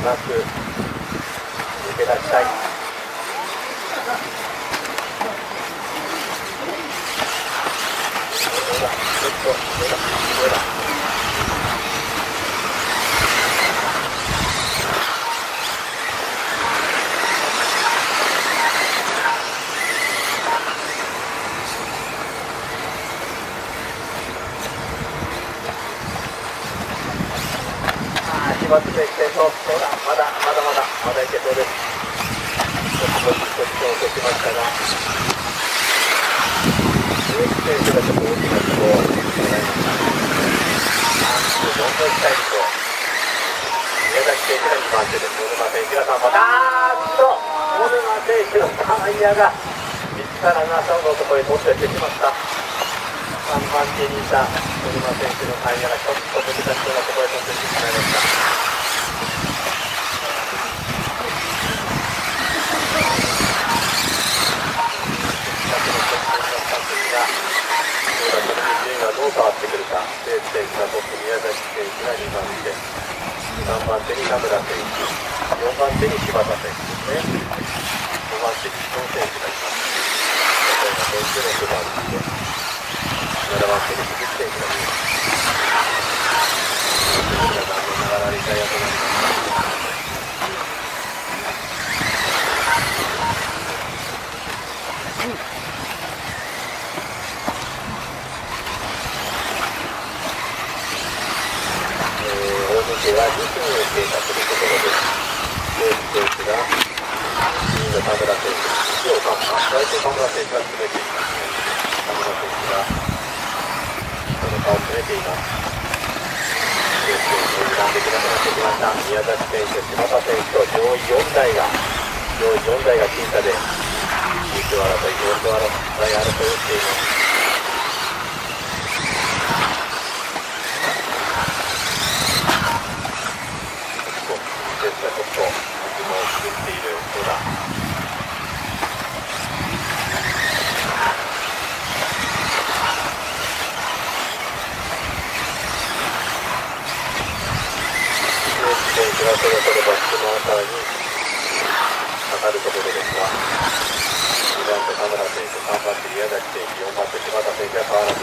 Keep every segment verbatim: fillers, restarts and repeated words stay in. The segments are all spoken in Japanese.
なく抜け出したい。どうだ、ちょっと、どうだ、どうだ。まずでいけそう、そうだ、まだ、まだまだ、まだいけそうです。少しポジションを落としましたが、鈴木選手がちょっと大きなところを狙いました。どんどん行きたいと、宮崎選手がにばん手で、小沼選手がさんばん手、あーっと、小沼選手のタイヤが、自らナションのところに持ってってしまった。さんばん手にいた小沼選手のタイヤがちょっと難しそうなところへ飛んでいってしまいました。どう変わってくるか。レース選手がトップ、宮崎選手がにばん手、さんばん手に田村選手、よんばん手に柴田選手ですね。ごばん手に伊藤選手がいます。ろくばん手、ななばん手に鈴木選手がいます。残念ながらリタイアとなりました。ではにふんを経過するところです。レース選手がにいの田村選手、いちをさんばん、大体田村選手が詰めていますね。田村選手がその差を詰めています。レース選手を油断できなくなってきました。宮崎選手、柴田選手と上位よんだいが上位よんだいが僅差で優勝争い、ゴールド争い争いをしています。ちょっと水も作っているそうだ。選手がそろそろバックの辺りにかかるところですが、にばん手田村選手、さんばん手宮崎選手、よんばん手柴田選手は変わらず。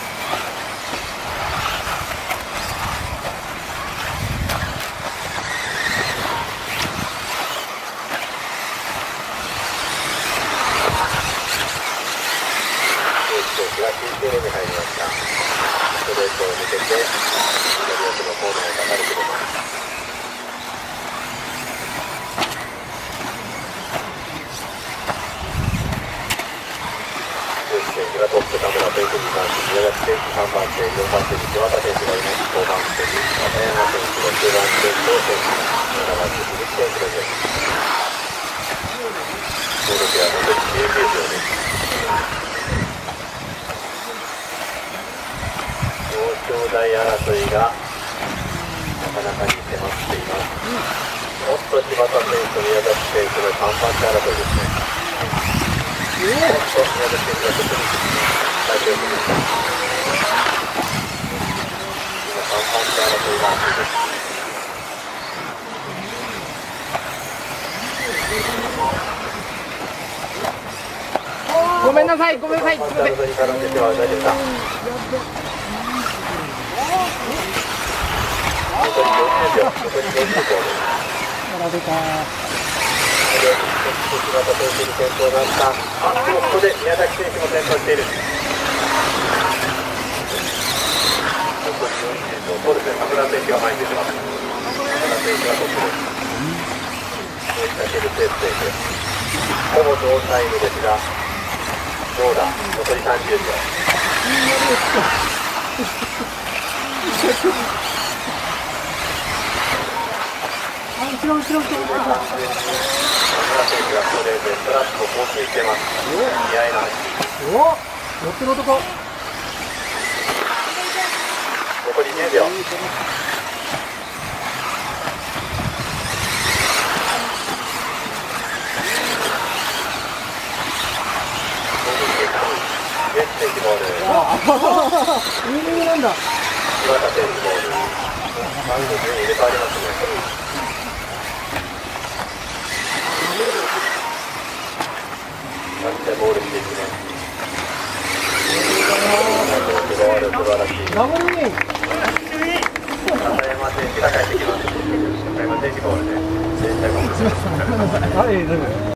がきゅうキロに入りました。ストレートを抜けて左奥のコーナーが流れています。鈴木選手がトップ、田村選手にばん手、宮崎選手さんばん手、よんばん手に柴田選手がいます。ごばん手に片山選手、ろくばん手、伊藤選手、ななばん手、鈴木選手がいます。登録は残りじゅうきゅうびょうです。表彰台争いがなかなかに迫っています。おっと柴田選手と宮崎選手のさんばん手争いですね。おっと宮崎選手がちょっと大丈夫でした。今さんばん手争いが熱いです。 ごめんなさい、ごめんなさい。 さんばん手争いに絡んでては大丈夫だ。残りごじゅうびょう、残りごじゅうびょうです。 並べた。 柴田選手に先頭になった。あ、ここで宮崎選手も先頭している。残りよんじゅうびょう、そうですね、田村選手が前に出てます。田村選手がトップです。こういったケルセーフ選手、ほぼ同タイムですが、どうだ、残りさんじゅうびょう。 後ろ後ろ後ろ。 田村選手がこれでトラックを更新してます。気合いの走り。 お、乗ってる男。 残りじゅうびょう。ベンチ選手ボール。 いいなんだ。 岩田選手ボール。マウンドに入れ替わりますね。 してボールしていくね。素晴らしい。 ダブルに